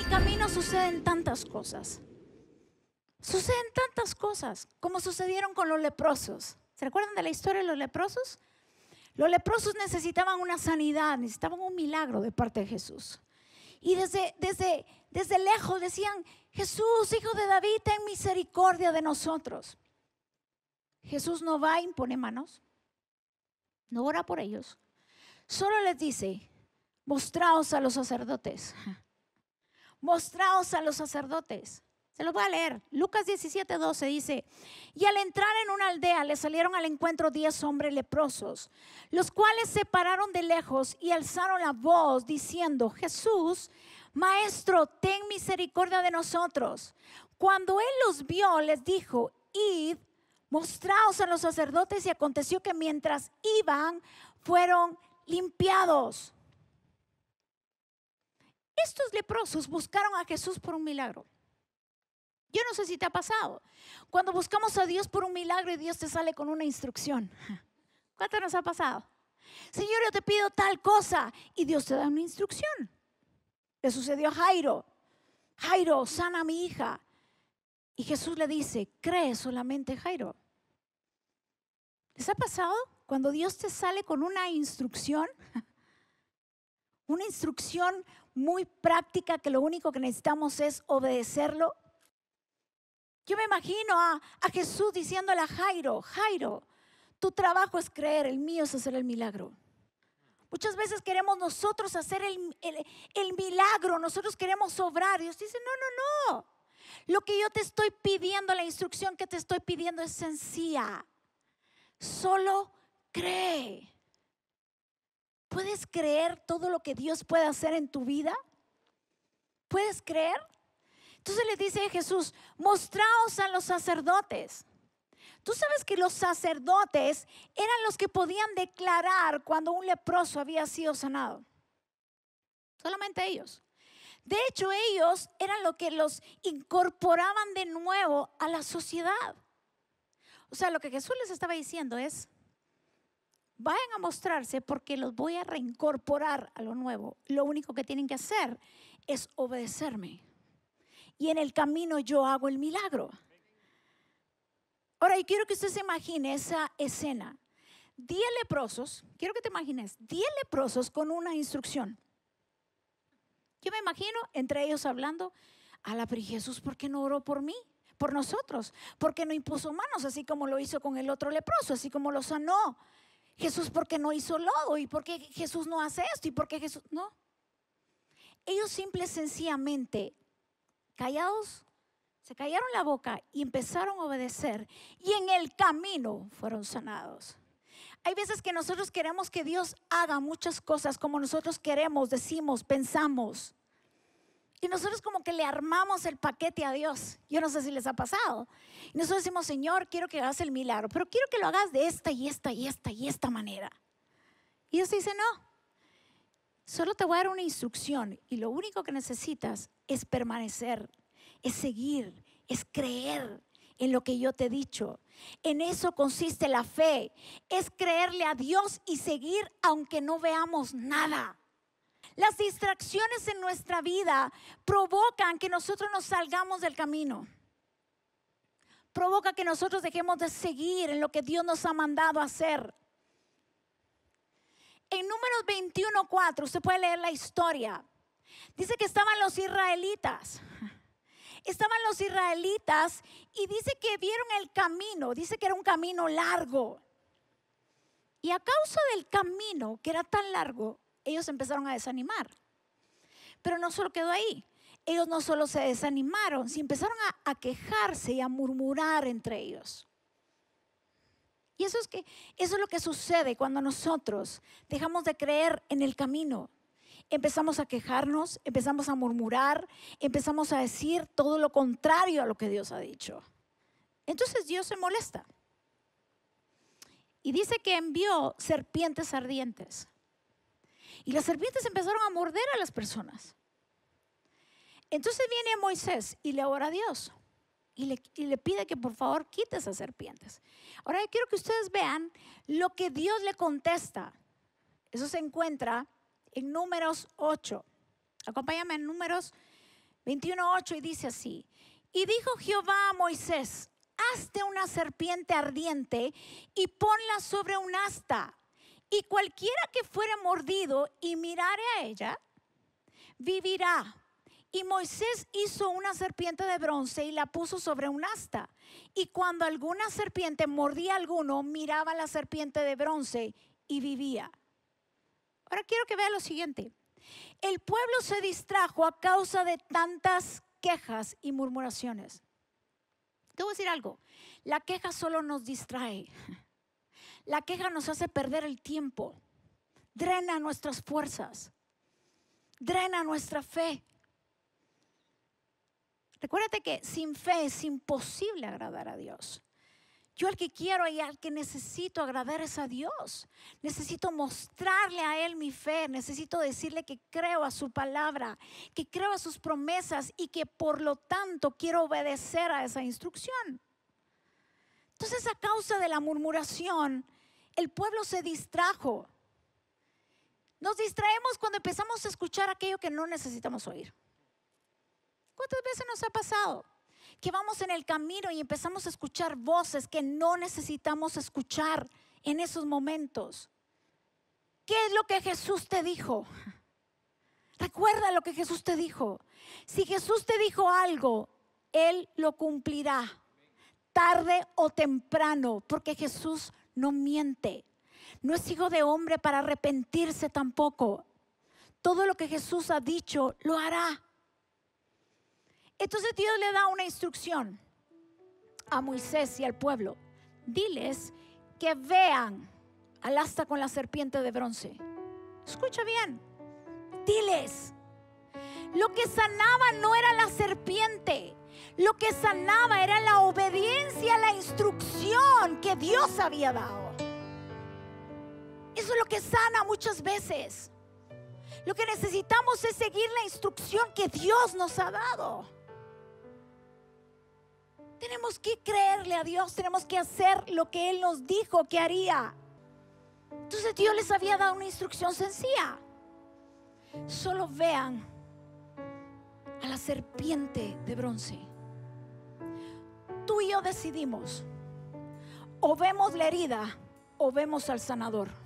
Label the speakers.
Speaker 1: el camino suceden tantas cosas. Suceden tantas cosas como sucedieron con los leprosos. ¿Se recuerdan de la historia de los leprosos? Los leprosos necesitaban una sanidad, necesitaban un milagro de parte de Jesús. Y desde lejos decían: Jesús, hijo de David, ten misericordia de nosotros. Jesús no va a imponer manos, no ora por ellos. Solo les dice: mostraos a los sacerdotes. Mostraos a los sacerdotes. Se los voy a leer. Lucas 17:12 dice: y al entrar en una aldea le salieron al encuentro 10 hombres leprosos, los cuales se pararon de lejos y alzaron la voz diciendo: Jesús, Maestro, ten misericordia de nosotros. Cuando él los vio, les dijo: id, mostraos a los sacerdotes. Y aconteció que mientras iban, fueron limpiados. Estos leprosos buscaron a Jesús por un milagro. Yo no sé si te ha pasado. Cuando buscamos a Dios por un milagro y Dios te sale con una instrucción. ¿Cuánto nos ha pasado? Señor, yo te pido tal cosa y Dios te da una instrucción. Le sucedió a Jairo. Jairo, sana a mi hija. Y Jesús le dice: cree solamente, Jairo. ¿Les ha pasado cuando Dios te sale con una instrucción? Una instrucción muy práctica que lo único que necesitamos es obedecerlo. Yo me imagino a Jesús diciéndole a Jairo: Jairo, tu trabajo es creer, el mío es hacer el milagro. Muchas veces queremos nosotros hacer el milagro, nosotros queremos obrar. Dios dice: no. Lo que yo te estoy pidiendo, la instrucción que te estoy pidiendo es sencilla. Solo cree. ¿Puedes creer todo lo que Dios puede hacer en tu vida? ¿Puedes creer? Entonces le dice Jesús: mostraos a los sacerdotes. Tú sabes que los sacerdotes eran los que podían declarar cuando un leproso había sido sanado. Solamente ellos. De hecho, ellos eran los que los incorporaban de nuevo a la sociedad. O sea, lo que Jesús les estaba diciendo es: vayan a mostrarse porque los voy a reincorporar a lo nuevo. Lo único que tienen que hacer es obedecerme. Y en el camino yo hago el milagro. Ahora, yo quiero que usted se imagine esa escena. 10 leprosos, quiero que te imagines, 10 leprosos con una instrucción. Yo me imagino entre ellos hablando: pero Jesús, ¿por qué no oró por mí? Por nosotros. ¿Por qué no impuso manos así como lo hizo con el otro leproso? Así como lo sanó. Jesús, ¿por qué no hizo lodo? ¿Y por qué Jesús no hace esto? ¿Y por qué Jesús no? Ellos simple y sencillamente, callados, se callaron la boca y empezaron a obedecer. Y en el camino fueron sanados. Hay veces que nosotros queremos que Dios haga muchas cosas como nosotros queremos, decimos, pensamos. Y nosotros como que le armamos el paquete a Dios. Yo no sé si les ha pasado. Y nosotros decimos: Señor, quiero que hagas el milagro, pero quiero que lo hagas de esta y esta y esta y esta manera. Y Dios dice: no. Solo te voy a dar una instrucción y lo único que necesitas es permanecer, es seguir, es creer en lo que yo te he dicho. En eso consiste la fe, es creerle a Dios y seguir aunque no veamos nada. Las distracciones en nuestra vida provocan que nosotros nos salgamos del camino. Provoca que nosotros dejemos de seguir en lo que Dios nos ha mandado a hacer. En Números 21:4 usted puede leer la historia. Dice que estaban los israelitas. Estaban los israelitas y dice que vieron el camino. Dice que era un camino largo. Y a causa del camino que era tan largo, ellos empezaron a desanimar. Pero no solo quedó ahí. Ellos no solo se desanimaron, sino empezaron a quejarse y a murmurar entre ellos. Y eso es lo que sucede cuando nosotros dejamos de creer en el camino. Empezamos a quejarnos, empezamos a murmurar, empezamos a decir todo lo contrario a lo que Dios ha dicho. Entonces Dios se molesta. Y dice que envió serpientes ardientes. Y las serpientes empezaron a morder a las personas. Entonces viene Moisés y le ora a Dios. Y le pide que por favor quite esas serpientes. Ahora yo quiero que ustedes vean lo que Dios le contesta. Eso se encuentra en Números 8. Acompáñame en Números 21:8, y dice así: y dijo Jehová a Moisés: hazte una serpiente ardiente y ponla sobre un asta, y cualquiera que fuere mordido y mirare a ella, vivirá. Y Moisés hizo una serpiente de bronce y la puso sobre un asta. Y cuando alguna serpiente mordía a alguno, miraba a la serpiente de bronce y vivía. Ahora quiero que vea lo siguiente. El pueblo se distrajo a causa de tantas quejas y murmuraciones. Te voy a decir algo. La queja solo nos distrae. La queja nos hace perder el tiempo. Drena nuestras fuerzas. Drena nuestra fe. Recuérdate que sin fe es imposible agradar a Dios. Yo al que quiero y al que necesito agradar es a Dios. Necesito mostrarle a Él mi fe. Necesito decirle que creo a su palabra, que creo a sus promesas y que por lo tanto quiero obedecer a esa instrucción. Entonces, a causa de la murmuración, el pueblo se distrajo. Nos distraemos cuando empezamos a escuchar aquello que no necesitamos oír. ¿Cuántas veces nos ha pasado que vamos en el camino y empezamos a escuchar voces que no necesitamos escuchar en esos momentos? ¿Qué es lo que Jesús te dijo? Recuerda lo que Jesús te dijo. Si Jesús te dijo algo, Él lo cumplirá, tarde o temprano, porque Jesús no miente. No es hijo de hombre para arrepentirse tampoco. Todo lo que Jesús ha dicho, lo hará. Entonces Dios le da una instrucción a Moisés y al pueblo. Diles que vean al asta con la serpiente de bronce. Escucha bien. Diles. Lo que sanaba no era la serpiente. Lo que sanaba era la obediencia a la instrucción que Dios había dado. Eso es lo que sana muchas veces. Lo que necesitamos es seguir la instrucción que Dios nos ha dado. Tenemos que creerle a Dios, tenemos que hacer lo que Él nos dijo que haría. Entonces Dios les había dado una instrucción sencilla. Solo vean a la serpiente de bronce. Tú y yo decidimos, o vemos la herida o vemos al sanador.